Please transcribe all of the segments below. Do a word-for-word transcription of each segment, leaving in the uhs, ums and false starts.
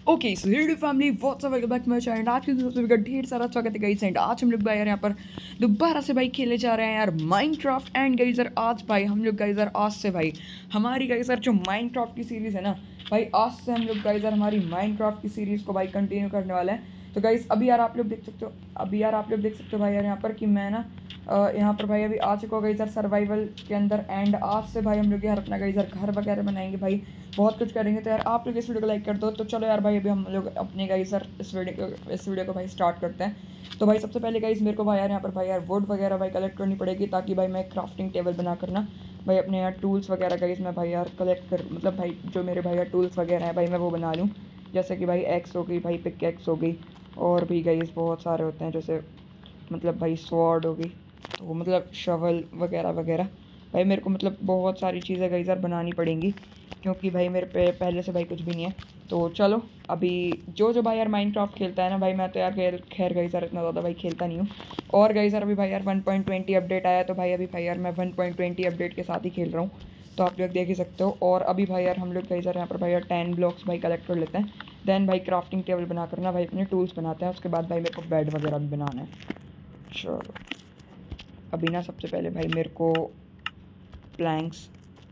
Okay so hello family what's up welcome back to my channel. आज की video में ढेर सारा स्वागत है गाइस एंड आज हम लोग भाई यार यहाँ पर दोबारा से भाई खेले जा रहे हैं यार माइनक्राफ्ट एंड गाइस यार आज भाई हम लोग गाइस यार आज से भाई हमारी गाइस यार जो माइनक्राफ्ट की सीरीज़ है ना भाई आज से हम लोग गाइस यार हमारी माइनक्राफ्ट की सीरीज़ को भाई कंटिन्यू करने वाले हैं। तो गाइस अभी यार आप लोग देख सकते हो अभी यार आप लोग देख सकते हो भाई यार यहाँ पर कि मैं ना यहाँ पर भाई अभी आ चुका हो गई सर सर्वाइवल के अंदर एंड आज से भाई हम लोग यार अपना गई सर घर वगैरह बनाएंगे भाई बहुत कुछ करेंगे। तो यार आप लोग इस वीडियो को लाइक कर दो। तो चलो यार भाई अभी हम लोग अपने गई सर इस वीडियो को इस वीडियो को भाई स्टार्ट करते हैं। तो भाई सबसे पहले गाइस मेरे को भाई यार यहाँ पर भाई यार वुड वगैरह भाई कलेक्ट करनी पड़ेगी ताकि भाई मैं क्राफ्टिंग टेबल बना करना भाई अपने यार टूल्स वगैरह गाइस मैं भाई यार कलेक्ट कर मतलब भाई जो मेरे भाई यार टूल्स वगैरह हैं भाई मैं वो बना लूँ। जैसे कि भाई एक्स हो गई भाई पिक एक्स हो गई और भी गाइस बहुत सारे होते हैं जैसे मतलब भाई स्वॉर्ड हो गई तो मतलब शवल वगैरह वगैरह भाई मेरे को मतलब बहुत सारी चीज़ें गई सर बनानी पड़ेंगी क्योंकि भाई मेरे पे पहले से भाई कुछ भी नहीं है। तो चलो अभी जो जो भाई यार माइनक्राफ्ट खेलता है ना भाई मैं तो यार खैर खैर गई सर इतना ज़्यादा भाई खेलता नहीं हूँ। और गई सर अभी भाई यार वन पॉइंट ट्वेंटी अपडेट आया तो भाई अभी भाई यार मैं वन पॉइंट ट्वेंटी अपडेट के साथ ही खेल रहा हूँ। तो आप लोग देख ही सकते हो। और अभी भाई यार हम लोग गई सर यहाँ पर भाई यार टेन ब्लॉक्स भाई कलेक्ट कर लेते हैं देन भाई क्राफ्टिंग टेबल बना करना भाई अपने टूल्स बनाते हैं उसके बाद भाई मेरे को बेड वगैरह भी बनाना है। चलो अभी ना सबसे पहले भाई मेरे को प्लैंक्स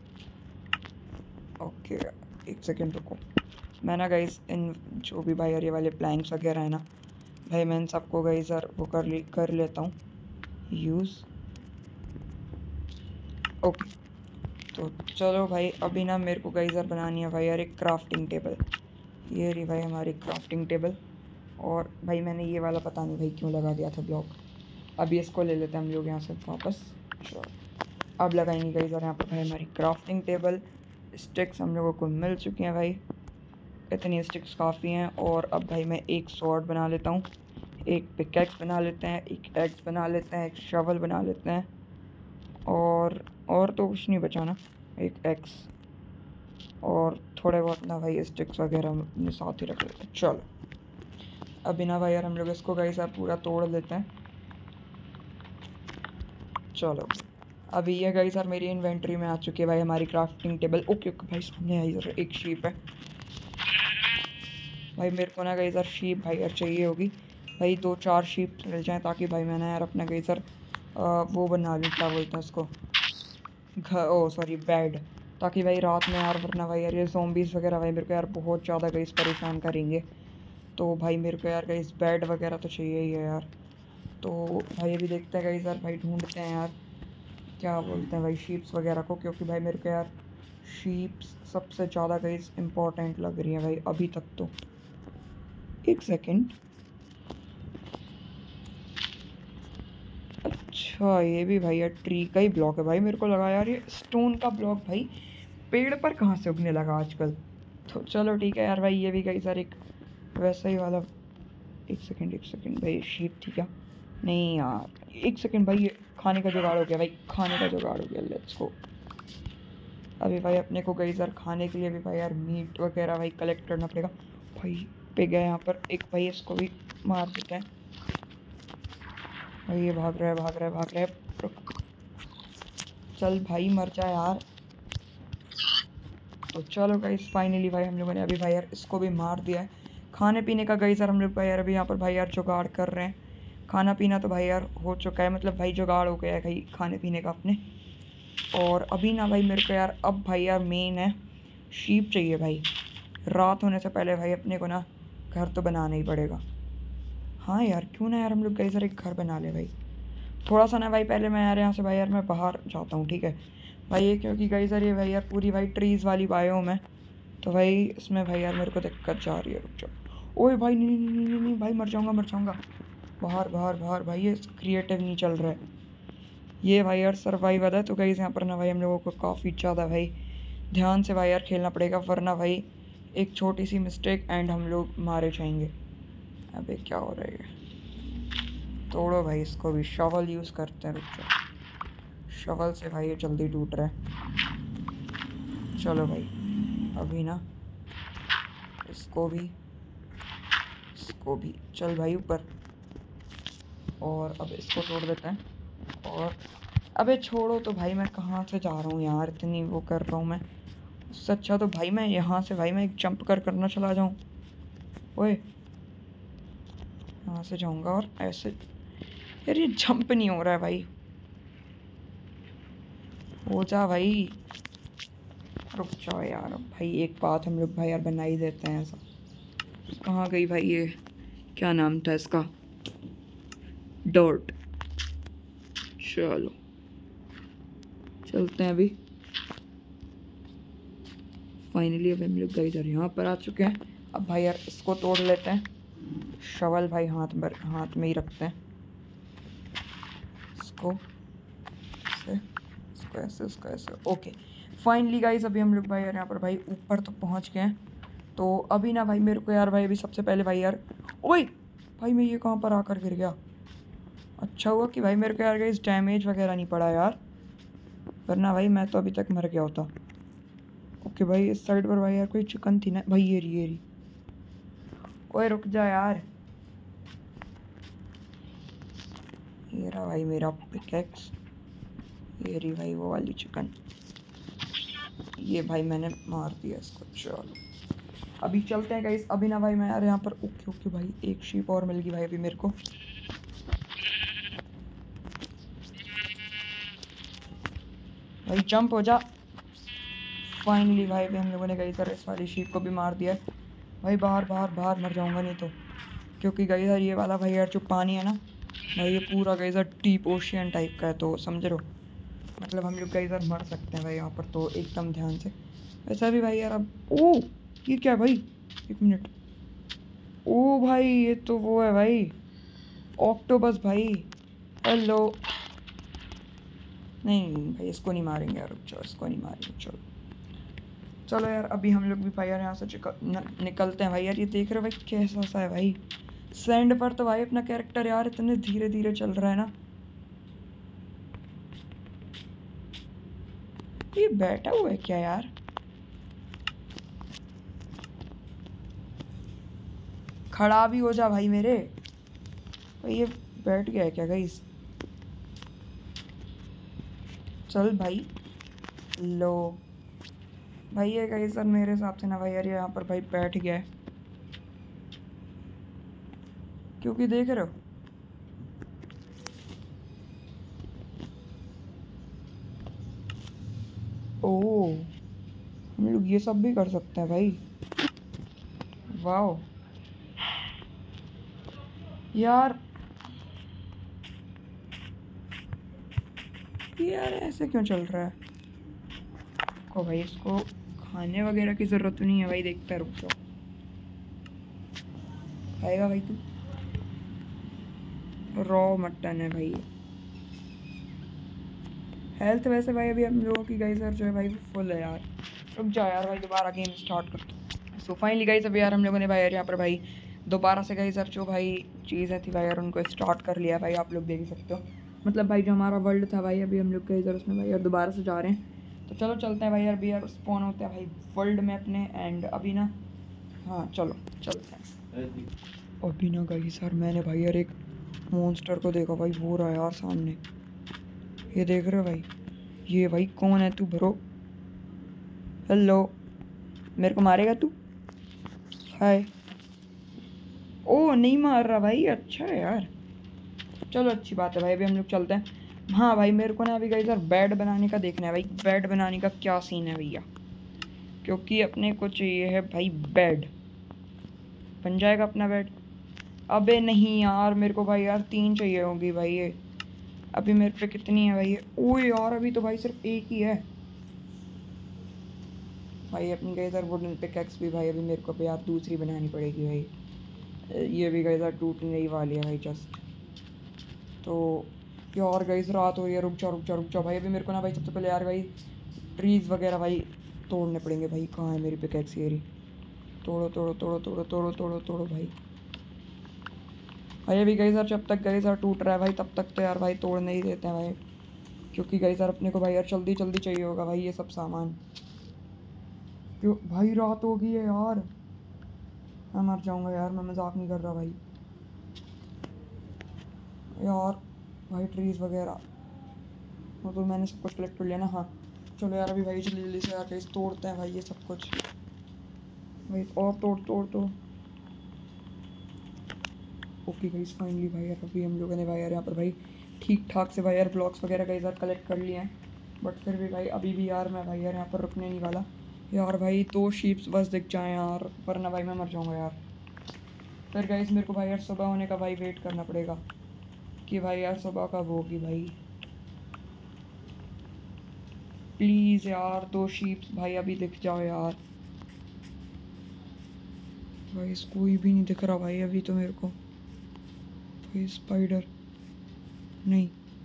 ओके एक सेकेंड रुको मैं ना गाइस इन जो भी भाई ये वाले प्लैंक्स वगैरह है ना भाई मैं इन सबको गाइस सर वो कर ली कर लेता हूँ यूज़। ओके तो चलो भाई अभी ना मेरे को गाइस सर बनानी है भाई यार एक क्राफ्टिंग टेबल। ये रही भाई हमारी क्राफ्टिंग टेबल और भाई मैंने ये वाला पता नहीं भाई क्यों लगा दिया था ब्लॉक। अभी इसको ले लेते हैं हम लोग यहाँ से वापस। अब लगाएंगे गाइस और यहाँ पर भाई हमारी क्राफ्टिंग टेबल स्टिक्स हम लोगों को मिल चुकी हैं भाई इतनी स्टिक्स काफ़ी हैं। और अब भाई मैं एक स्वॉर्ड बना लेता हूँ एक पिकैक्स बना लेते हैं एक एक्स बना लेते हैं एक शवल बना लेते हैं और और तो कुछ नहीं बचा ना एक एक्स और थोड़े बहुत ना भाई स्टिक्स वगैरह अपने साथ ही रख लेते हैं। चलो अभी ना भाई यार हम लोग इसको गाइस यार पूरा तोड़ लेते हैं। चलो अभी ये गाइस यार मेरी इन्वेंट्री में आ चुकी है भाई हमारी क्राफ्टिंग टेबल। ओके ओके भाई सामने आई यार एक शीप है भाई मेरे को ना गाइस यार शीप भाई यार चाहिए होगी भाई दो चार शीप मिल जाएं ताकि भाई मैं ना यार अपना गाइस यार वो बना लूँ क्या बोलते हैं उसको घर ओ सॉरी बेड ताकि भाई रात में यार वरना भाई यार ये ज़ॉम्बीज़ वगैरह भाई मेरे को यार बहुत ज़्यादा गाइस परेशान करेंगे। तो भाई मेरे को यार गाइस बेड वगैरह तो चाहिए ही है यार। तो भाई अभी देखते हैं गाइस यार भाई ढूंढते हैं यार क्या बोलते हैं भाई शीप्स वगैरह को क्योंकि भाई मेरे को यार शीप्स सबसे ज़्यादा गाइस इम्पोर्टेंट लग रही है भाई अभी तक। तो एक सेकंड अच्छा ये भी भाई यार ट्री का ही ब्लॉक है भाई मेरे को लगा यार ये स्टोन का ब्लॉक भाई पेड़ पर कहाँ से उगने लगा आजकल। तो चलो ठीक है यार भाई ये भी गई सर एक वैसा ही वाला। एक सेकंड एक सेकंड भाई शीप थी क्या नहीं यार एक सेकंड भाई ये खाने का जुगाड़ हो गया भाई खाने का जुगाड़ हो गया लेट्स गो। अभी भाई अपने को गई सर खाने के लिए भी भाई यार मीट वगैरह भाई कलेक्ट करना पड़ेगा। भाई पे गया यहाँ पर एक भाई इसको भी मार देते हैं भाई ये भाग रहा है भाग रहा है भाग रहा है चल भाई मर जा यार। तो चलो गाइस फाइनली भाई हम लोगों ने अभी भाई यार इसको भी मार दिया है। खाने पीने का गई सर हम लोग भाई यार अभी यहाँ पर भाई यार जुगाड़ कर रहे हैं। खाना पीना तो भाई यार हो चुका है मतलब भाई जुगाड़ हो गया है भाई खाने पीने का अपने। और अभी ना भाई मेरे को यार अब भाई यार मेन है शीप चाहिए भाई रात होने से पहले भाई अपने को ना घर तो बनाना ही पड़ेगा। हाँ यार क्यों ना यार हम लोग गई सर एक घर बना ले भाई थोड़ा सा ना भाई पहले मैं यार यहाँ से भाई यार मैं बाहर जाता हूँ ठीक है भाई ये क्योंकि गई सर ये भाई यार पूरी भाई ट्रीज़ वाली बायोम है तो भाई इसमें भाई यार मेरे को दिक्कत जा रही है। रुक जाओ ओए भाई नहीं नहीं नहीं नहीं नहीं भाई मर जाऊँगा मर जाऊँगा बाहर बाहर बाहर भाई ये क्रिएटिव नहीं चल रहा है ये भाई यार सर्वाइवल है। तो गाइस यहाँ पर ना भाई हम लोगों को काफ़ी ज़्यादा भाई ध्यान से भाई यार खेलना पड़ेगा वरना भाई एक छोटी सी मिस्टेक एंड हम लोग मारे जाएंगे। अबे क्या हो रहा है तोड़ो भाई इसको भी शवल यूज़ करते हैं। रुक जाओ शवल से भाई ये जल्दी टूट रहा है। चलो भाई अभी ना इसको भी इसको भी चल भाई ऊपर और अब इसको तोड़ देते हैं। और अबे छोड़ो तो भाई मैं कहाँ से जा रहा हूँ यार इतनी वो कर रहा हूँ मैं उससे अच्छा तो भाई मैं यहाँ से भाई मैं एक जंप कर करना चला जाऊँ। ओए यहाँ से जाऊँगा और ऐसे, यार ये जंप नहीं हो रहा है भाई, हो जा भाई, रुक जाओ यार भाई, एक बात हम लोग भाई यार बना ही देते हैं ऐसा। कहाँ गई भाई ये, क्या नाम था इसका, डॉट। चलो चलते हैं अभी। फाइनली अब हम लोग गए इधर यहाँ पर आ चुके हैं। अब भाई यार इसको तोड़ लेते हैं, शवल भाई हाथ में हाथ में ही रखते हैं इसको, ऐसे इसको ऐसे इसको ऐसे। ओके फाइनली गाइस अभी हम लोग भाई यार यहाँ पर भाई ऊपर तो पहुँच गए हैं। तो अभी ना भाई मेरे को यार भाई अभी सबसे पहले भाई यार, ओए भाई मैं ये कहाँ पर आकर गिर गया। अच्छा हुआ कि भाई मेरे को यार गाइस डैमेज वगैरह नहीं पड़ा यार, वरना भाई मैं तो अभी तक मर गया होता। ओके भाई इस साइड पर भाई यार कोई चिकन थी ना भाई, ये रही ये रही। ओए रुक जा यार, ये रहा भाई मेरा पिकेक्स, ये रही भाई वो वाली चिकन, ये भाई मैंने मार दिया इसको। चलो अभी चलते हैं गाइस। अभी ना भाई मैं यार यहाँ पर, ओके ओके भाई एक शीप और मिल गई भाई अभी मेरे को। भाई जंप हो जा। फाइनली भाई भी हम लोगों ने गई सर इस वाली शीप को भी मार दिया है भाई। बाहर बाहर बाहर मर जाऊंगा नहीं तो, क्योंकि गई सर ये वाला भाई यार जो पानी है ना भाई, ये पूरा गई सर डीप ओशियन टाइप का है, तो समझ रहे हो, मतलब हम लोग गई सर मर सकते हैं भाई यहाँ पर, तो एकदम ध्यान से। वैसा भी भाई यार अब, ओ ये क्या भाई, एक मिनट, ओ भाई ये तो वो है भाई ऑक्टोपस भाई, हेलो। नहीं नहीं भाई इसको नहीं मारेंगे यार, चलो इसको नहीं मारेंगे। चलो चलो यार अभी हम लोग भी भाई यार यहाँ से न, निकलते हैं भाई। यार ये देख रहे हो भाई कैसा सा है भाई, सैंड पर तो भाई अपना कैरेक्टर यार इतने धीरे धीरे चल रहा है ना। ये बैठा हुआ है क्या यार, खड़ा भी हो जा भाई मेरे भाई, ये बैठ गया है क्या गाइस, चल भाई लो भाई। ये गाइस सर मेरे हिसाब से ना भाई यार यहाँ पर भाई बैठ गया है, क्योंकि देख रहे हो ओ हम लोग ये सब भी कर सकते हैं भाई, वाह यार। यार ऐसे क्यों चल रहा है को भाई, इसको खाने वगैरह की ज़रूरत नहीं है भाई, देखता है, रुक जाओ। खाएगा भाई तू, रॉ मटन है भाई। हेल्थ वैसे भाई अभी हम लोगों की गाइस यार जो है भाई फुल है यार। रुक जाओ यार भाई दोबारा गेम स्टार्ट करते। सो फाइनली गाइस अभी यार हम लोगों ने भाई यार यहाँ पर भाई दोबारा से गाइस यार जो भाई चीज़ें थी भाई यार उनको स्टार्ट कर लिया भाई, आप लोग देख सकते हो। मतलब भाई जो हमारा वर्ल्ड था भाई अभी हम लोग गाइस यार उसमें भाई यार दोबारा से जा रहे हैं। तो चलो चलते हैं भाई यार, अभी यार स्पॉन होते हैं भाई वर्ल्ड में अपने, एंड अभी ना, हाँ चलो चलते हैं। अभी ना गाइस यार मैंने भाई यार एक मॉन्स्टर को देखा भाई, वो रहा यार सामने, ये देख रहे हो भाई, ये भाई कौन है तू ब्रो, हेलो, मेरे को मारेगा तू, हाय। ओ नहीं मार रहा भाई, अच्छा है यार, चलो अच्छी बात है भाई। अभी हम लोग चलते हैं। हाँ भाई मेरे को ना अभी गाइस यार बेड बनाने का देखना है भाई, बेड बनाने का क्या सीन है भैया, क्योंकि अपने को चाहिए है भाई बेड। बन जाएगा अपना बेड? अबे नहीं यार मेरे को भाई यार तीन चाहिए होगी भाई, ये अभी मेरे पे कितनी है भाई, ओए यार अभी तो भाई सिर्फ एक ही है भाई। अपनी गाइस यार वुडन पिकैक्स भी भाई अभी मेरे को भी यार दूसरी बनानी पड़ेगी भाई, ये भी गाइस यार टूटने ही वाली है भाई जस्ट। तो यार गाइस रात हो रही है, रुक जाओ रुक जाओ रुक जाओ भाई। अभी मेरे को ना भाई सबसे पहले यार भाई ट्रीज़ वगैरह भाई तोड़ने पड़ेंगे भाई। कहाँ है मेरी पिकैक्स, ये रही, तोड़ो तोड़ो तोड़ो तोड़ो तोड़ो तोड़ो तोड़ो भाई। भाई अभी गाइस यार जब तक गाइस यार टूट रहा है भाई तब तक तो यार भाई तोड़ नहीं देते हैं भाई, क्योंकि गाइस यार अपने को भाई यार जल्दी जल्दी चाहिए होगा भाई ये सब सामान। क्यों भाई रात हो गई है यार, मैं मर जाऊँगा यार, मैं मजाक नहीं कर रहा भाई यार। भाई ट्रीज़ वगैरह वो तो मैंने सब कुछ कलेक्ट कर लिया ना, हाँ चलो यार अभी भाई जल्दी जल्दी से यार गाइस तोड़ते हैं भाई ये सब कुछ भाई, और तोड़ तोड़ तो ओके गाइस फाइनली भाई यार अभी हम लोगों ने भाई यार यहाँ पर भाई ठीक ठाक से भाई यार ब्लॉक्स वगैरह गाइस यार कलेक्ट कर लिए हैं, बट फिर भी भाई अभी भी यार मैं भाई यार यहाँ पर रुकने नहीं वाला यार। भाई दो शीप्स बस दिख जाएँ यार, वरना भाई मैं मर जाऊँगा यार। फिर गाइस मेरे को भाई यार सुबह होने का भाई वेट करना पड़ेगा कि भाई यार सुबह कब होगी भाई। प्लीज़ यार दो शीप्स भाई अभी दिख जाओ यार। भाई कोई भी नहीं दिख रहा भाई अभी तो मेरे को। भाई स्पाइडर नहीं,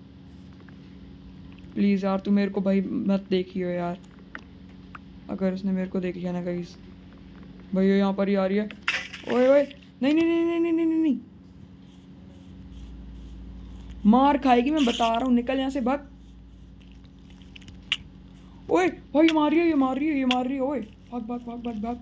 प्लीज़ यार तू मेरे को भाई मत देखियो यार, अगर उसने मेरे को देख लिया ना गाइस। भाई यहाँ पर ही आ रही है। ओए ओए नहीं नहीं नहीं नहीं नहीं नहीं नहीं, नहीं। मार खाएगी मैं बता रहा हूँ, निकल यहाँ से भाग। ओए भाई ये मार रही है, ये मार रही है, ये मार रही है। ओए भाग भाग भाग भाग भाग।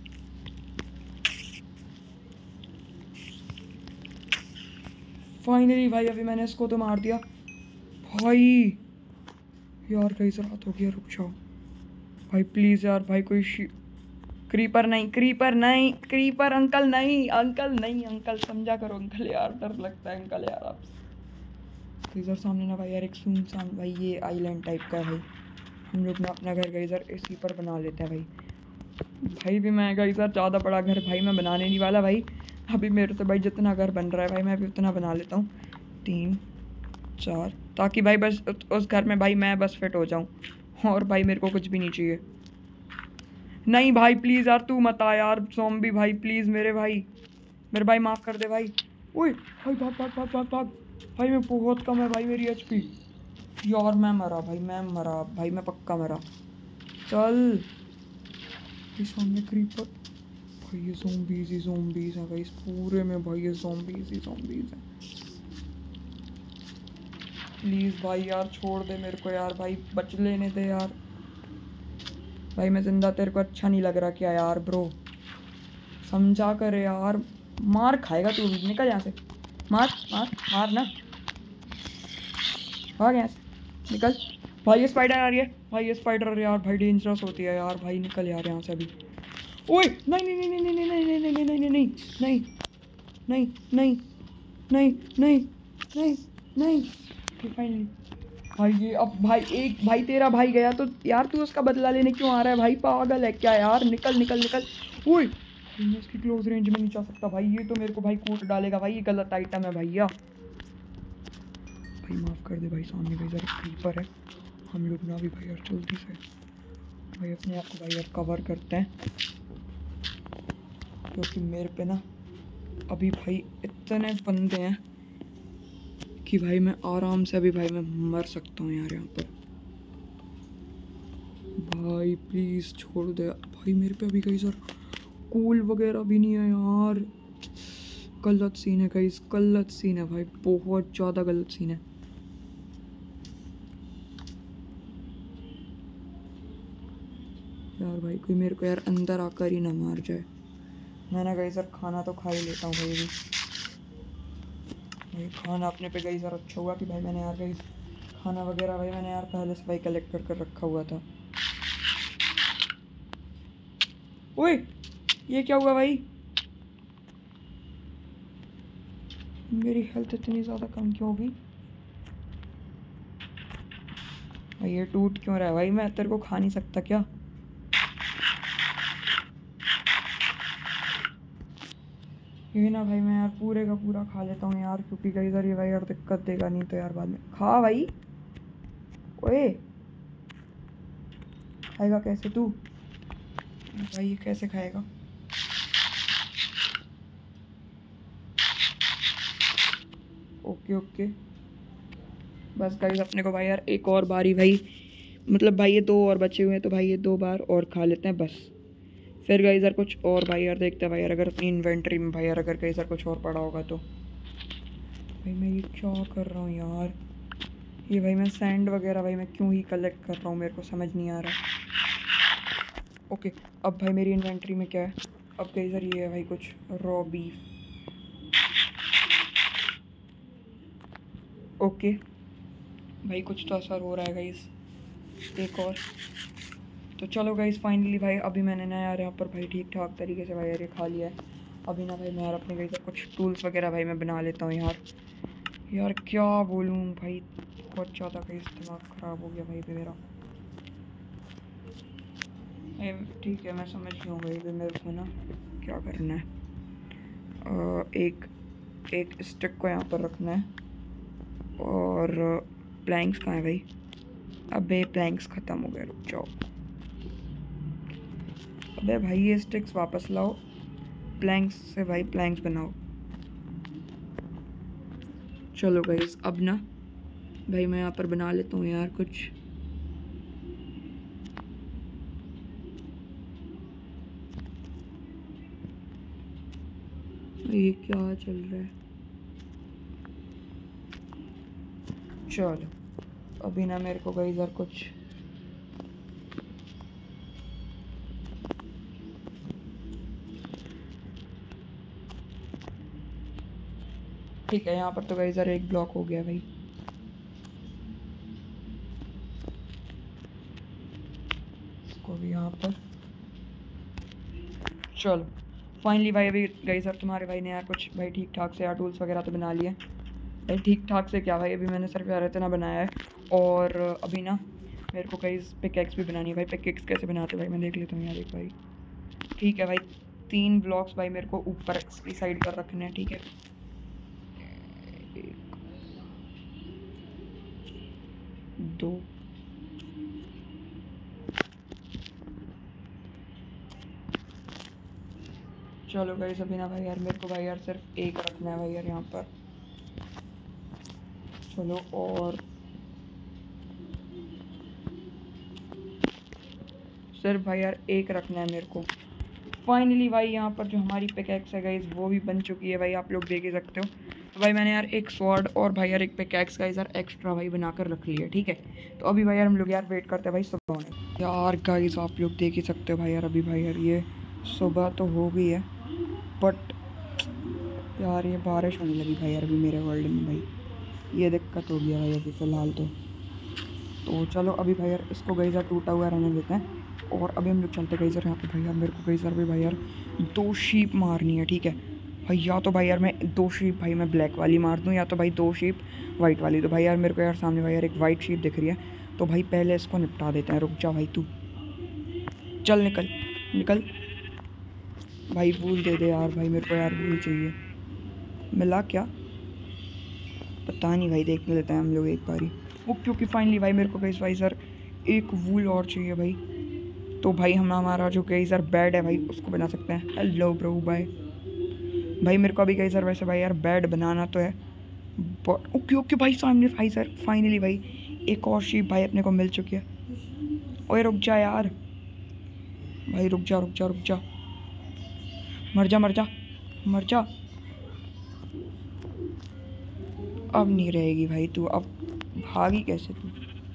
फाइनली भाई अभी मैंने इसको तो मार दिया भाई। यार कहीं से रात हो गया, रुक जाओ भाई प्लीज़ यार। भाई कोई क्रीपर नहीं, क्रीपर नहीं, क्रीपर अंकल नहीं, अंकल नहीं, अंकल समझा करो अंकल यार, डर लगता है अंकल यार आप। गईज़र सामने ना भाई यार एक सुनसान भाई ये आइलैंड टाइप का है भाई, हम लोग ना अपना घर गईज़र इसी पर बना लेते हैं भाई। भाई भी मैं गईज़र ज़्यादा बड़ा घर भाई मैं बनाने नहीं वाला भाई, अभी मेरे से भाई जितना घर बन रहा है भाई मैं अभी उतना बना लेता हूँ, तीन चार, ताकि भाई बस उस घर में भाई मैं बस फिट हो जाऊँ, और भाई मेरे को कुछ भी नहीं चाहिए। नहीं भाई प्लीज़ यार तू मत आ यार ज़ॉम्बी भाई, प्लीज़ मेरे भाई, मेरे भाई माफ़ कर दे भाई। ओए भाई भाग भाग भाग भाग भाग भाई, मैं बहुत कम है भाई मेरी एचपी यार, मैं मरा भाई, मैं मरा भाई, मैं पक्का मरा। चल इस सामने क्रीपर भाई, ये ज़ॉम्बीज़ ही ज़ॉम्बीज़ हैं भाई, इस पूरे में भाई ये ज़ॉम्बीज़ ही ज़ॉम्बीज़ हैं। प्लीज़ भाई यार छोड़ दे मेरे को यार भाई, बच लेने दे यार भाई, मैं जिंदा तेरे को अच्छा नहीं लग रहा क्या यार ब्रो, समझा कर यार। मार खाएगा तू भी, निकल यहाँ से, मार मार मार ना, भाग यहाँ से निकल। भाई ये स्पाइडर आ रही है भाई, ये स्पाइडर यार भाई डेंजरस होती है यार भाई, निकल यार यहाँ से अभी। ओए नहीं नहीं नहीं नहीं नहीं नहीं नहीं नहीं नहीं नहीं नहीं नहीं नहीं नहीं नहीं नहीं नहीं फाइनली भाई ये अब भाई एक भाई तेरा भाई गया तो यार तू उसका बदला लेने क्यों आ रहा है भाई, पागल है क्या यार, निकल निकल निकल। ओए मैं इसकी क्लोज रेंज में नहीं जा सकता भाई, ये तो मेरे को भाई कूट डालेगा भाई, ये गलत आइटम है भैया। भाई माफ़ कर दे भाई, सामने भाई जरा क्रीपर है, हम लोग ना भी भाई यार जल्दी से भाई अपने आप को भाई यार कवर करते हैं, क्योंकि मेरे पे ना अभी भाई इतने बंदे हैं कि भाई मैं आराम से अभी भाई मैं मर सकता हूँ यार यहाँ पर। भाई प्लीज़ छोड़ दे भाई, मेरे पे अभी कहीं सर कूल वगैरह भी नहीं है यार, गलत सीन है कहीं, गलत सीन है भाई, बहुत ज़्यादा गलत सीन है यार। भाई कोई मेरे को यार अंदर आकर ही ना मार जाए। मैं ना गई सर खाना तो खा ही लेता हूँ भाई, भी भाई खाना अपने पे गई सर अच्छा हुआ कि भाई मैंने यार गई खाना वगैरह भाई मैंने यार पहले से भाई कलेक्ट कर कर रखा हुआ था। ओए ये क्या हुआ भाई, मेरी हेल्थ इतनी ज़्यादा कम क्यों होगी भाई, ये टूट क्यों रहा है भाई, मैं तेरे को खा नहीं सकता क्या। ये ना भाई मैं यार पूरे का पूरा खा लेता हूँ यार, क्योंकि कई इधर ये भाई यार दिक्कत देगा नहीं तो यार बाद में। खा भाई, ओए खाएगा कैसे तू भाई, ये कैसे खाएगा। ओके ओके बस गाइस अपने को भाई यार एक और बारी भाई, मतलब भाई ये दो और बचे हुए हैं तो भाई ये दो बार और खा लेते हैं बस, फिर गाइस यार कुछ और भाई यार देखते हैं भाई यार, अगर अपनी इन्वेंट्री में भाई यार अगर गाइस यार कुछ और पड़ा होगा तो। भाई मैं ये क्या कर रहा हूँ यार, ये भाई मैं सैंड वगैरह भाई मैं क्यों ही कलेक्ट कर रहा हूँ, मेरे को समझ नहीं आ रहा। ओके अब भाई मेरी इन्वेंट्री में क्या है, अब गाइस यार ये है भाई कुछ रॉ बीफ। ओके भाई कुछ तो असर हो रहा है गाइस, एक और तो चलो गाइस फाइनली भाई अभी मैंने ना यार यहाँ पर भाई ठीक ठाक तरीके से भाई यार ये खा लिया है। अभी ना भाई मैं यार अपने गई कुछ टूल्स वगैरह भाई मैं बना लेता हूँ यार। यार क्या बोलूँ भाई, बहुत ज़्यादा कहीं दिमाग ख़राब हो गया भाई पे मेरा। ठीक है मैं समझ गया हूँ भाई, मेरे को ना क्या करना है, आ, एक एक स्टिक को यहाँ पर रखना है। और प्लैंक्स कहाँ है भाई? अबे प्लैंक्स ख़त्म हो गए, रुक जाओ। अबे भाई ये स्टिक्स वापस लाओ, प्लैंक्स से भाई प्लैंक्स बनाओ। चलो गाइस अब ना भाई मैं यहाँ पर बना लेता हूँ यार कुछ। ये क्या चल रहा है? चलो अभी ना मेरे को गाइस यार कुछ ठीक है, यहाँ पर तो गाइस यार एक ब्लॉक हो गया भाई। इसको भी यहाँ पर। चलो फाइनली भाई अभी गाइस यार तुम्हारे भाई ने यार कुछ भाई ठीक ठाक से यार टूल्स वगैरह तो बना लिए भाई। ठीक ठाक से क्या भाई, अभी मैंने सिर्फ यार इतना बनाया है। और अभी ना मेरे को कई पिकैक्स भी बनानी है भाई। पिकैक्स कैसे बनाते भाई मैं देख लेता हूँ यार एक भाई। ठीक है भाई, तीन ब्लॉक्स भाई मेरे को ऊपर इसकी साइड पर रखने हैं। ठीक है, एक दो चलो गाइस अभी ना भाई यार मेरे को भाई यार सिर्फ एक रखना है भाई यार यहाँ पर। चलो और सिर्फ भाई यार एक रखना है मेरे को। फाइनली भाई यहाँ पर जो हमारी पिकैक्स है गाइस वो भी बन चुकी है भाई, आप लोग देख ही सकते हो। तो भाई मैंने यार एक स्वॉर्ड और भाई यार एक पिकैक्स गाइस यार एक्स्ट्रा भाई बनाकर रख लिया। ठीक है, तो अभी भाई यार हम लोग यार वेट करते हैं भाई सुबह होने। यार गाइस आप लोग देख ही सकते हो भाई यार, अभी भाई यार ये सुबह तो हो गई है बट यार ये बारिश होने लगी भाई यार अभी मेरे वर्ल्ड में भाई। ये दिक्कत हो गया भाई अभी फ़िलहाल तो तो चलो अभी भाई यार इसको गाइस यार टूटा हुआ रहने देते हैं। और अभी हम लोग चलते गाइस यार यहाँ पे भाई यार मेरे को गाइस यार भी भाई यार दो शीप मारनी है। ठीक है भाई, या तो भाई यार मैं दो शीप भाई मैं ब्लैक वाली मार दूँ, या तो भाई दो शीप वाइट वाली। तो भाई यार मेरे को यार सामने भाई यार एक वाइट शीप दिख रही है, तो भाई पहले इसको निपटा देते हैं। रुक जा भाई, तू चल निकल निकल भाई। वूल दे दे यार भाई, मेरे को यार वूल चाहिए। मिला क्या पता नहीं भाई, देख लेते हैं हम लोग एक बारी वो, क्योंकि फाइनली भाई मेरे को गाइस भाई सर एक वूल और चाहिए भाई। तो भाई हम हमारा जो गाइस यार बेड है भाई उसको बना सकते हैं। हेलो ब्रो बाय भाई, मेरे को अभी गाइस यार वैसे भाई यार बेड बनाना तो है बट ओके ओके भाई सामने भाई सर फाइनली भाई एक और शीप भाई अपने को मिल चुकी है। ओए रुक जा यार भाई, रुक जा रुक जा रुक जा, मर जा मर जा मर जा। अब नहीं रहेगी भाई तू, अब भागी कैसे तू?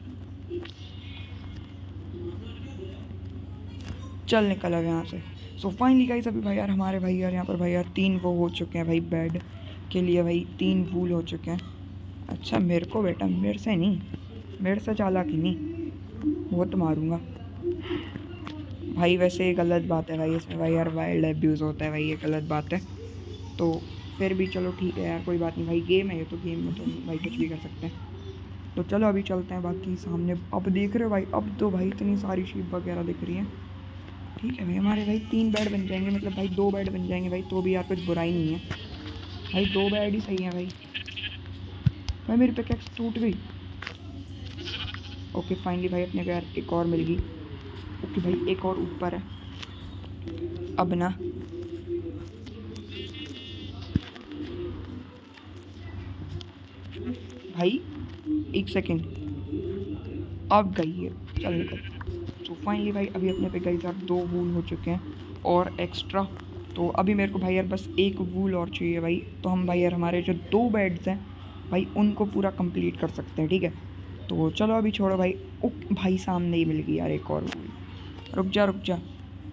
चल निकल अब यहाँ से। सो फाइनली गाइस अभी भाई यार हमारे भाई यार यहाँ पर भाई यार तीन वो हो चुके हैं भाई, बेड के लिए भाई तीन वूल हो चुके हैं। अच्छा मेरे को बेटा, मेरे से नहीं, मेरे से चालाकी नहीं, वो तो मारूंगा भाई। वैसे ये गलत बात है भाई, इसमें भाई यार वाइल्ड एब्यूज़ होता है भाई, ये गलत बात है। तो फिर भी चलो ठीक है यार, कोई बात नहीं भाई, गेम है ये तो, गेम में तो भाई कुछ भी कर सकते हैं। तो चलो अभी चलते हैं बाकी सामने। अब देख रहे हो भाई, अब तो भाई इतनी सारी शीप वगैरह दिख रही हैं। ठीक है भाई, हमारे भाई तीन बेड बन जाएंगे, मतलब भाई दो बेड बन जाएंगे भाई, तो भी यार कुछ बुराई नहीं है भाई, दो बेड ही सही है भाई। भाई मेरी पिकैक्स टूट गई। ओके फाइनली भाई अपने को यार एक और मिल गई। ओके भाई एक और ऊपर है। अब ना भाई एक सेकेंड, अब गई है, चल निकल। तो फाइनली भाई अभी अपने पे गई यार दो वूल हो चुके हैं और एक्स्ट्रा। तो अभी मेरे को भाई यार बस एक वूल और चाहिए भाई, तो हम भाई यार हमारे जो दो बेड्स हैं भाई उनको पूरा कंप्लीट कर सकते हैं। ठीक है, तो चलो अभी छोड़ो भाई। ओ भाई सामने ही मिल गई यार एक और वूल। रुक जा रुक जा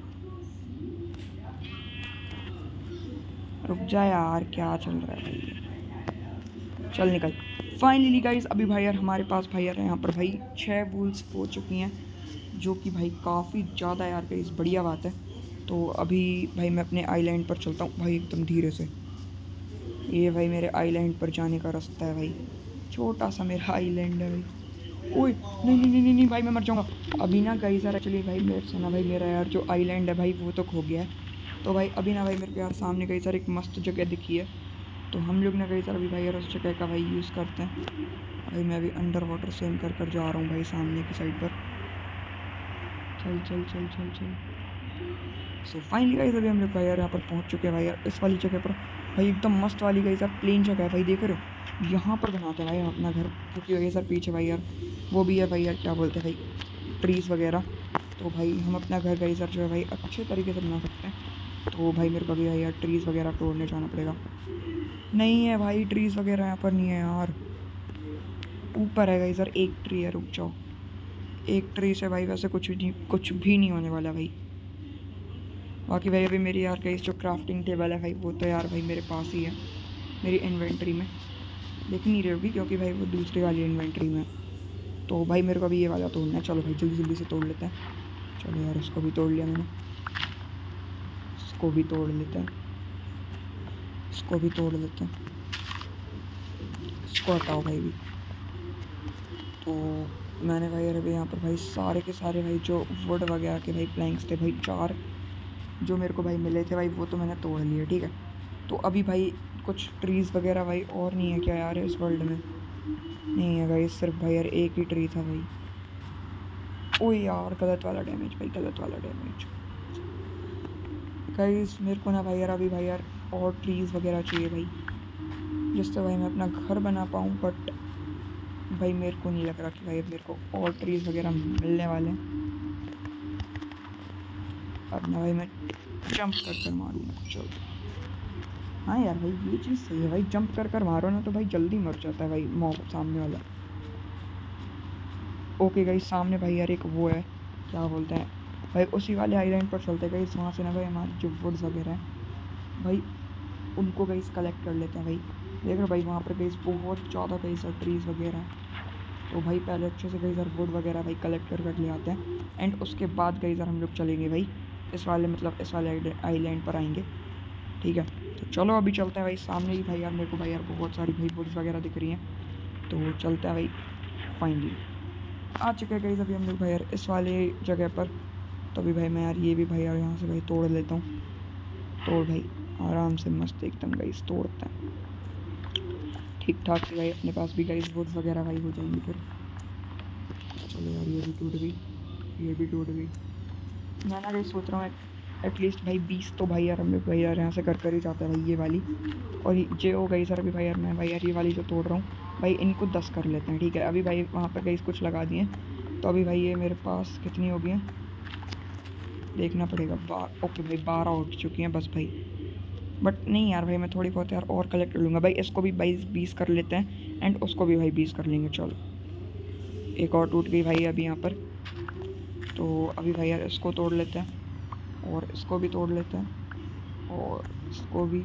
रुक जा यार, क्या चल रहा है भाई, चल निकल। फाइनली गाइस अभी भाई यार हमारे पास भाई यार यहाँ पर भाई छः वूल्स हो चुकी हैं, जो कि भाई काफ़ी ज़्यादा यार गाइस बढ़िया बात है। तो अभी भाई मैं अपने आइलैंड पर चलता हूँ भाई एकदम धीरे से। ये भाई मेरे आइलैंड पर जाने का रास्ता है भाई, छोटा सा मेरा आइलैंड है भाई। ओए नहीं नहीं नहीं नहीं नहीं भाई मैं मर जाऊँगा अभी ना गाइस यार। एक्चुअली भाई मेरे से ना भाई मेरा यार जो आइलैंड है भाई वो तो खो गया है। तो भाई अभी ना भाई मेरे को यार सामने कई सारे एक मस्त जगह दिखी है, तो हम लोग ना कई सारे अभी भाई यार उस जगह का भाई यूज़ करते हैं। भाई मैं अभी अंडर वाटर स्विम कर कर जा रहा हूँ भाई सामने की साइड पर। चल चल चल चल चल। सो फाइनली गाइस अभी हम लोग भाई यार यहाँ पर पहुँच चुके हैं भाई यार इस वाली जगह पर। भाई एकदम मस्त वाली गाइस यार प्लेन जगह है भाई, देख रहे हो यहाँ पर बनाते हैं भाई हम अपना घर, क्योंकि भाई सर पीछे भाई यार वो भी है भाई यार क्या बोलते हैं भाई ट्रीज़ वगैरह। तो भाई हम अपना घर गाइस सर जो है भाई अच्छे तरीके से बना सकते हैं। तो भाई मेरे को भी भाई यार ट्रीज़ वगैरह तोड़ने जाना पड़ेगा। नहीं है भाई ट्रीज़ वगैरह यहाँ पर नहीं है यार, ऊपर है गाइस सर एक ट्री है, रुक जाओ। एक ट्री से भाई वैसे कुछ भी नहीं कुछ भी नहीं होने वाला भाई। बाकी भाई अभी मेरी यार गाइस जो क्राफ्टिंग टेबल है भाई वो तो यार भाई मेरे पास ही है मेरी इन्वेंट्री में, दिख नहीं रही होगी क्योंकि भाई वो दूसरी वाली इन्वेंट्री में। तो भाई मेरे को अभी ये वाला तोड़ना है, चलो भाई जल्दी जल्दी से तोड़ लेते हैं। चलो यार इसको भी तोड़ लिया मैंने, इसको भी तोड़ लेते हैं, इसको भी तोड़ लेते हैं, इसको हटाओ भाई भी। तो मैंने भाई यार अभी यहाँ पर भाई सारे के सारे भाई जो वुड वगैरह के भाई प्लैंक्स थे भाई चार जो मेरे को भाई मिले थे भाई वो तो मैंने तोड़ लिए, ठीक है। तो अभी भाई कुछ ट्रीज़ वगैरह भाई और नहीं है क्या यार इस वर्ल्ड में? नहीं है भाई, सिर्फ भाई यार एक ही ट्री था भाई। ओ यार गलत वाला डैमेज भाई, गलत वाला डैमेज गाइस। मेरे को ना भाई यार अभी भाई यार और ट्रीज़ वगैरह चाहिए भाई, जिससे भाई मैं अपना घर बना पाऊँ। बट भाई मेरे को नहीं लग रहा कि भाई मेरे को और ट्रीज़ वगैरह मिलने वाले हैं। अब ना भाई मैं जंप कर कर मारूँगा, चलो। हाँ यार भाई ये चीज़ सही है भाई, जंप कर कर मारो ना तो भाई जल्दी मर जाता है भाई मॉब सामने वाला। ओके गाइस सामने भाई यार एक वो है क्या बोलते हैं भाई उसी वाले आइलैंड पर चलते हैं गाइस। वहाँ से ना भाई हमारे जो वुड्स वगैरह हैं भाई उनको गाइस कलेक्ट कर लेते हैं भाई। देख रहे हो भाई वहाँ पर गाइस बहुत ज़्यादा गाइस और ट्रीज़ वगैरह हैं। तो भाई पहले अच्छे से गाइस और वुड वगैरह भाई कलेक्ट कर कर ले आते हैं, एंड उसके बाद गाइस हम लोग चलेंगे भाई इस वाले मतलब इस वाले आइलैंड पर आएंगे, ठीक है। तो चलो अभी चलते हैं भाई। सामने ही भाई यार मेरे को भाई यार बहुत सारी भाई वुड्स वगैरह दिख रही हैं, तो चलते हैं भाई। फाइनली आ चुके हैं गाइस अभी हम लोग भाई यार इस वाले जगह पर। तो अभी भाई मैं यार ये भी भाई यार यहाँ से भाई तोड़ लेता हूँ। तोड़ भाई आराम से मस्त एकदम गाइस तोड़ते हैं ठीक ठाक से भाई, अपने पास भी गाइस वुड्स वगैरह भाई हो जाएंगी फिर। चलो यार ये भी टूट गई, ये भी टूट गई। मैं ना गाइस सोच रहा हूँ एटलीस्ट भाई बीस तो भाई यार हम लोग भाई यार यहाँ से कर कर ही जाते हैं भाई ये वाली। और ये हो गई सर अभी भाई यार मैं भाई यार ये वाली जो तोड़ रहा हूँ भाई इनको दस कर लेते हैं, ठीक है। अभी भाई वहाँ पर गाइस कुछ लगा दिए, तो अभी भाई ये मेरे पास कितनी हो गई हैं देखना पड़ेगा। बार ओके भाई बारह हो चुकी हैं बस भाई। बट नहीं यार भाई मैं थोड़ी बहुत यार और कलेक्ट कर लूँगा भाई। इसको भी बाईस बीस कर लेते हैं एंड उसको भी भाई बीस कर लेंगे। चलो एक और टूट गई भाई अभी यहाँ पर, तो अभी भाई यार इसको तोड़ लेते हैं और इसको भी तोड़ लेते हैं और इसको भी।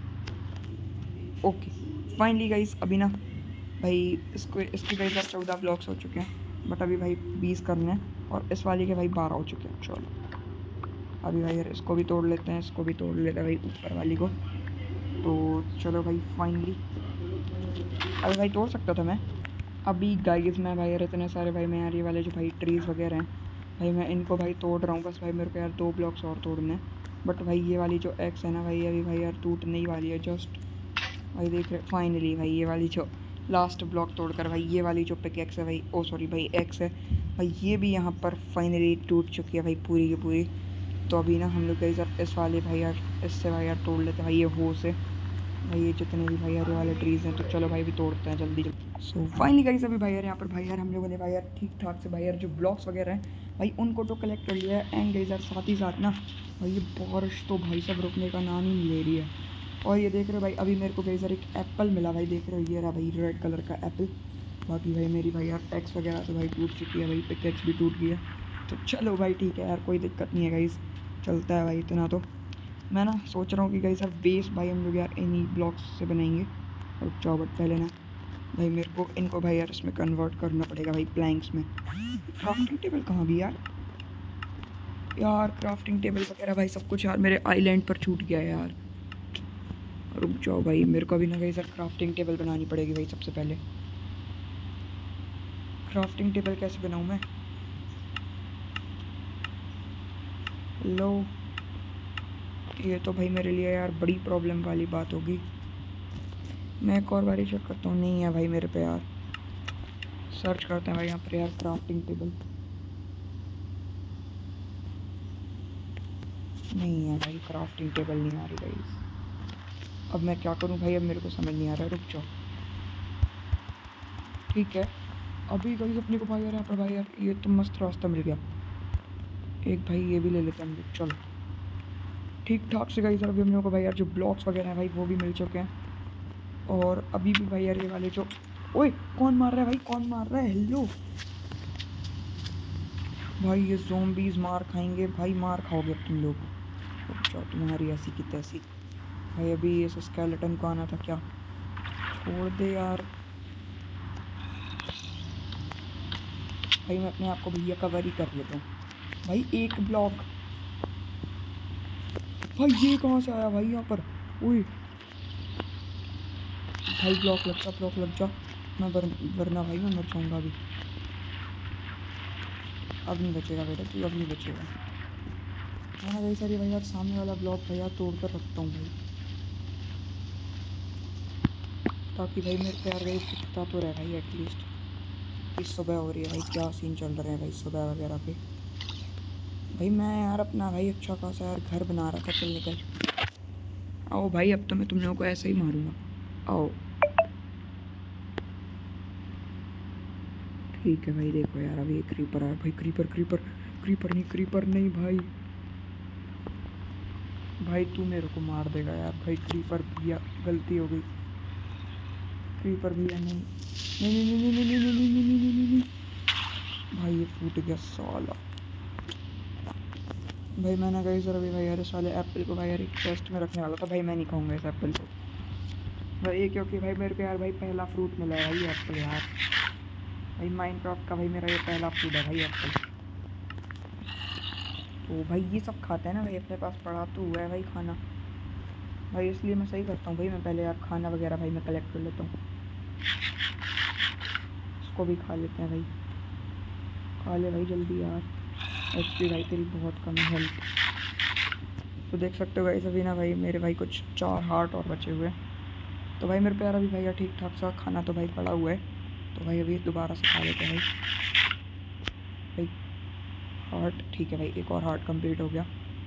ओके फाइनली गाइस अभी ना भाई इसको इसके भाई यार चौदह ब्लॉक्स हो चुके हैं, बट अभी भाई बीस करने हैं और इस वाले के भाई बारह हो चुके हैं। चलो अभी भाई यार इसको भी तोड़ लेते हैं, इसको भी तोड़ लेते हैं भाई ऊपर वाली को। तो चलो भाई फाइनली अभी भाई तोड़ सकता था मैं अभी गाइस। मैं भाई यार इतने सारे भाई मैं यार ये वाले जो भाई ट्रीज़ वगैरह हैं भाई मैं इनको भाई तोड़ रहा हूँ बस भाई। मेरे को यार दो ब्लॉक्स और तोड़ने हैं, बट भाई ये वाली जो एक्स है ना भाई अभी भाई यार टूटने ही वाली है जस्ट भाई। देख रहे फाइनली भाई ये वाली जो लास्ट ब्लॉक तोड़कर भाई ये वाली जो पिक एक्स है भाई ओ सॉरी भाई एक्स है भाई ये भी यहाँ पर फाइनली टूट चुकी है भाई पूरी की पूरी। तो अभी ना हम लोग गाइस यार इस वाले भाई यार इससे भाई यार तोड़ लेते हैं भाई ये हो से भाई ये जितने भी भाई यार ये वाले ट्रीज़ हैं। तो चलो भाई भी तोड़ते हैं जल्दी जल्दी। सो फाइनली गाइस अभी भाई यार यहाँ पर भाई यार हम लोगों ने भाई यार ठीक ठाक से भाई यार जो ब्लॉक्स वगैरह हैं भाई उनको तो कलेक्ट कर लिया है, एंड गाइस यार साथ ही साथ ना भाई ये बारिश तो भाई सब रुकने का नाम ही नहीं ले रही है। और ये देख रहे हो भाई अभी मेरे को गाइस यार एक एप्पल मिला भाई, देख रहे हो ये रहा भाई रेड कलर का एप्पल। बाकी भाई मेरी भाई यार टैक्स वगैरह तो भाई टूट चुकी है भाई, पिकैक्स भी टूट गई है। तो चलो भाई ठीक है यार कोई दिक्कत नहीं है गाइस, चलता है भाई इतना। तो मैं ना सोच रहा हूँ कि गाइस यार बेस भाई हम लोग यार इन्हीं ब्लॉक्स से बनाएंगे। और जाओ बट पहले ना भाई मेरे को इनको भाई यार इसमें कन्वर्ट करना पड़ेगा भाई प्लैंक्स में। क्राफ्टिंग टेबल कहाँ गई यार? यार क्राफ्टिंग टेबल वगैरह भाई सब कुछ यार मेरे आइलैंड पर छूट गया है यार। रुक जाओ भाई, मेरे को भी ना गाइस क्राफ्टिंग टेबल बनानी पड़ेगी भाई। सबसे पहले क्राफ्टिंग टेबल कैसे बनाऊँ मैं? लो, ये तो भाई मेरे लिए यार बड़ी प्रॉब्लम वाली बात होगी। मैं एक और बारी चेक करता हूँ। नहीं है भाई मेरे पे यार। सर्च करते हैं भाई यहाँ पर यार क्राफ्टिंग टेबल। नहीं है भाई, क्राफ्टिंग टेबल नहीं आ रही गाइस। अब मैं क्या करूँ भाई? अब मेरे को समझ नहीं आ रहा। रुक जाओ, ठीक है अभी गाइस अपने को भाई यार यहाँ पर भाई यार ये तो मस्त रास्ता मिल गया। एक भाई ये भी ले लेते हैं हम लोग। चलो ठीक ठाक से गाइस अभी हम लोगों को भाई यार जो ब्लॉक्स वगैरह हैं भाई वो भी मिल चुके हैं। और अभी भी भाई यार ये वाले जो, ओए कौन मार रहा है भाई? कौन मार रहा है? हेलो भाई, ये ज़ॉम्बीज़ मार खाएंगे भाई। मार खाओगे अब तुम लोग। अच्छा तुम्हारी ऐसी की तैसी। भाई अभी ये स्केलेटन को आना था क्या? छोड़ दे यार भाई, मैं अपने आप को भैया कवर ही कर लेता हूँ भाई। एक ब्लॉक भाई, ये कहाँ से आया भाई यहाँ पर? ओए भाई ब्लॉक लग जा, ब्लॉक लग जा। मैं वर, वरना भाई मैं मर जाऊँगा अभी। अब नहीं बचेगा बेटा तू, अब नहीं बचेगा। हाँ भाई सारी भाई यार सामने वाला ब्लॉक भैया तोड़ कर रखता हूँ भाई, ताकि भाई मेरे प्यार भाई पता तो रहे भाई एटलीस्ट। इस सुबह हो रही है भाई, क्या सीन चल रहे हैं भाई सुबह वगैरह पे। भाई मैं यार अपना भाई अच्छा खासा यार घर बना रहा था। चल निकल आओ भाई, अब तो मैं तुम लोगों को ऐसे ही मारूंगा। आओ ठीक है भाई। देखो यार अभी एक क्रीपर आया भाई। क्रीपर क्रीपर क्रीपर नहीं, क्रीपर नहीं भाई। भाई तू मेरे को मार देगा यार भाई। क्रीपर भैया गलती हो गई। क्रीपर भैया नहीं नहीं नहीं नहीं नहीं नहीं नहीं नहीं नहीं नहीं नहीं नहीं भाई ये फूट गया साला। भाई मैंने कही सर अभी भाई यार साले एप्पल को भाई यार एक चेस्ट में रखने वाला था भाई। मैं नहीं खाऊंगा इस एप्पल को भाई, क्योंकि भाई मेरे को यार भाई पहला फ्रूट मिला है भाई एप्पल यार। भाई माइनक्राफ्ट का भाई मेरा ये पहला फूड है भाई एप्पल। तो भाई ये सब खाते हैं ना भाई, अपने पास पड़ा तो हुआ है भाई खाना भाई, इसलिए मैं सही करता हूँ भाई। मैं पहले यार खाना वगैरह भाई मैं कलेक्ट कर लेता हूँ। इसको भी खा लेते हैं भाई। खा ले भाई जल्दी यार। एच पी भाई तेरी बहुत कम है, हेल्थ। तो देख सकते हो भाई सभी ना भाई मेरे भाई कुछ चार हार्ट और बचे हुए हैं। तो भाई मेरे प्यारा भी भाई यार ठीक ठाक सा खाना तो भाई पड़ा हुआ है। तो भाई अभी दोबारा से खा लेते हैं भाई। भाई हार्ट ठीक है भाई, एक और हार्ट कंप्लीट हो गया।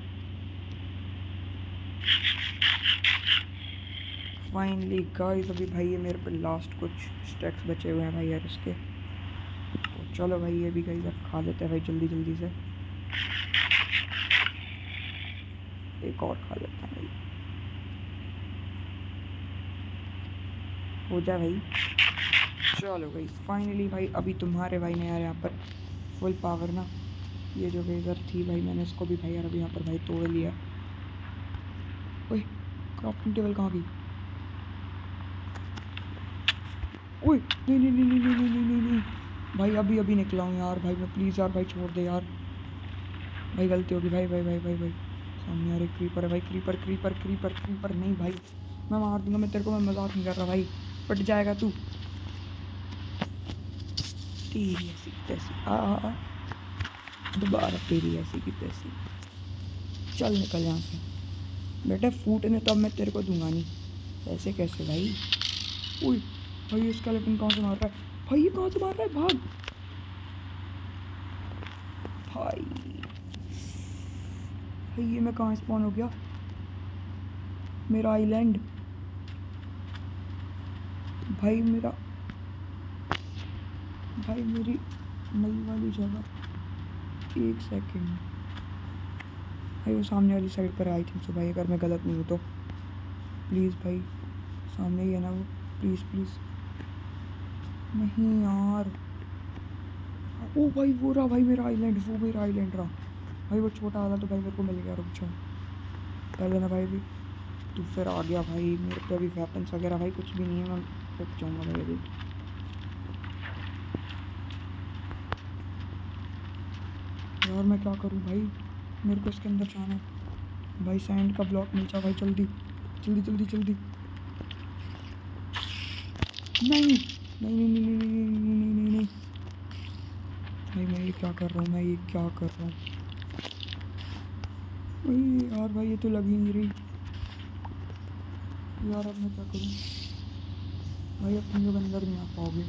फाइनली गाइस अभी भाई ये मेरे पे लास्ट कुछ स्टैक्स बचे हुए हैं भाई यार इसके। तो चलो भाई ये भी गाइस अब खा लेते हैं भाई जल्दी जल्दी से। एक और खा लेते हैं भाई। हो जाए भाई। चलो भाई फाइनली भाई अभी तुम्हारे भाई ने यार यहाँ पर फुल पावर ना, ये जो वेजर थी भाई मैंने इसको भी भाई यार अभी यहाँ पर भाई तोड़ लिया। ओए क्राफ्टिंग टेबल कहाँ गई? ओए नहीं नहीं नहीं नहीं नहीं नहीं नहीं नहीं भाई अभी अभी निकला हूँ यार भाई मैं। प्लीज़ यार भाई छोड़ दे यार भाई, गलती होगी भाई भाई भाई भाई भाई। सामने यार एक क्रीपर है भाई। क्रीपर क्रीपर क्रीपर क्रीपर नहीं भाई, मैं मार दूंगा मैं तेरे को। मैं मजाक नहीं कर रहा भाई, पट जाएगा तू। तेरी ऐसी की तैसी आ आ दोबारा तेरी ऐसी की तैसी। चल निकल यहाँ से बेटा। फूटने तो अब मैं तेरे को दूंगा नहीं। ऐसे कैसे भाई? ओए भाई इसका लेकिन कहाँ से मार रहा है भाई? ये कहाँ से मार रहा है? भाग भाई। भाई ये मैं कहाँ स्पॉन हो गया? मेरा आइलैंड भाई, मेरा भाई मेरी नई वाली जगह। एक सेकंड भाई, वो सामने वाली साइड पर आई थिंक सो भाई, अगर मैं गलत नहीं हूँ तो। प्लीज़ भाई सामने ही है ना वो? Please please. नहीं यार। ओ भाई वो रहा भाई मेरा आइलैंड, वो मेरा आइलैंड रहा भाई। वो छोटा वाला तो भाई मेरे को मिल गया। रुक जाओ पहले ना भाई भी तू फिर आ गया भाई। मेरे पे अभी वेपन्स वगैरह भाई कुछ भी नहीं है। मैं रुक जाऊँगा भाई अभी। यार मैं क्या करूँ भाई? मेरे को इसके अंदर जाना है भाई। सैंड का ब्लॉक मिल जाए भाई, जल्दी जल्दी जल्दी जल्दी। नहीं नहीं नहीं नहीं नहीं नहीं नहीं नहीं नहीं नहीं भाई, मैं ये क्या कर रहा हूँ, मैं ये क्या कर रहा हूँ भाई। यार भाई ये तो लग ही नहीं रही यार, अब मैं क्या करूँ भाई। अब तुम लोग अंदर नहीं आ पाओगे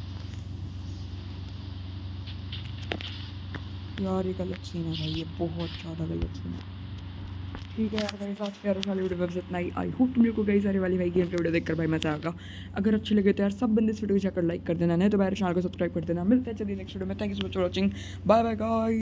यार, ये गलत सीन है भाई, ये बहुत ज़्यादा गलत सीन है। ठीक है यार भाई, साथ प्यारे वाली वीडियो बस इतना ही। आई होप तुम लोग को कई सारे वाली भाई गेम वीडियो देखकर भाई मजा आएगा। अगर अच्छे लगे तो यार सब बंदे इस वीडियो को जाकर लाइक कर देना, नहीं तो मेरे चैनल को सब्सक्राइब कर देना। मिलते हैं चलिए नेक्स्ट वीडियो में। Thank you so much for watching, bye bye guys.